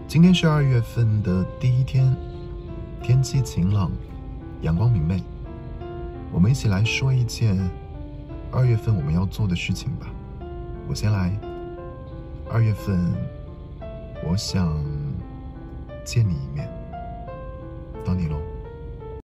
今天是2月份的第一天，天气晴朗，阳光明媚。我们一起来说一件2月份我们要做的事情吧。我先来。2月份，我想见你一面，到你喽。